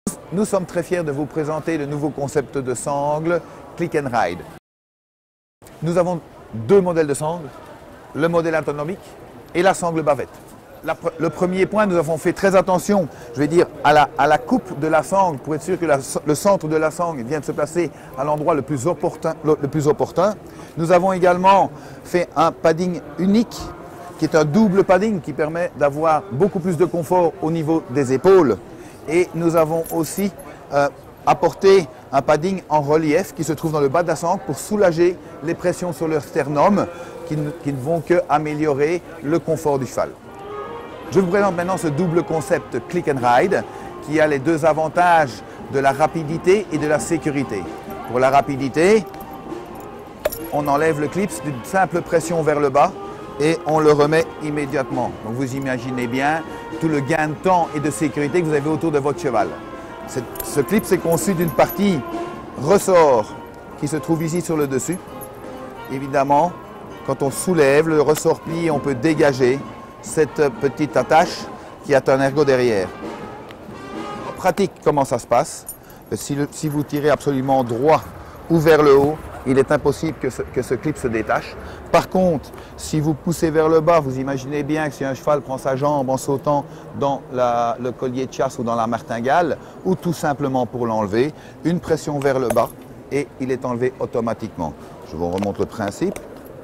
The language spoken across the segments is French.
Nous sommes très fiers de vous présenter le nouveau concept de sangle Click and Ride. Nous avons deux modèles de sangle, le modèle anatomique et la sangle bavette. Le premier point, nous avons fait très attention, je vais dire, à la coupe de la sangle pour être sûr que le centre de la sangle vienne se placer à l'endroit le plus opportun. Nous avons également fait un padding unique qui est un double padding qui permet d'avoir beaucoup plus de confort au niveau des épaules. Et nous avons aussi apporté un padding en relief qui se trouve dans le bas de la sangle pour soulager les pressions sur le sternum qui ne vont qu'améliorer le confort du cheval. Je vous présente maintenant ce double concept Click and Ride qui a les deux avantages de la rapidité et de la sécurité. Pour la rapidité, on enlève le clips d'une simple pression vers le bas et on le remet immédiatement. Donc vous imaginez bien tout le gain de temps et de sécurité que vous avez autour de votre cheval. Ce clip est conçu d'une partie ressort qui se trouve ici sur le dessus. Évidemment, quand on soulève le ressort plié, on peut dégager cette petite attache qui a un ergot derrière. En pratique, comment ça se passe? Si vous tirez absolument droit ou vers le haut, il est impossible que ce clip se détache. Par contre, si vous poussez vers le bas, vous imaginez bien que si un cheval prend sa jambe en sautant dans le collier de chasse ou dans la martingale, ou tout simplement pour l'enlever, une pression vers le bas et il est enlevé automatiquement. Je vous remontre le principe.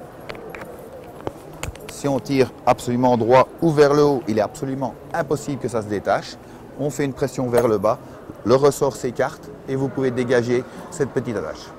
Si on tire absolument droit ou vers le haut, il est absolument impossible que ça se détache. On fait une pression vers le bas, le ressort s'écarte et vous pouvez dégager cette petite attache.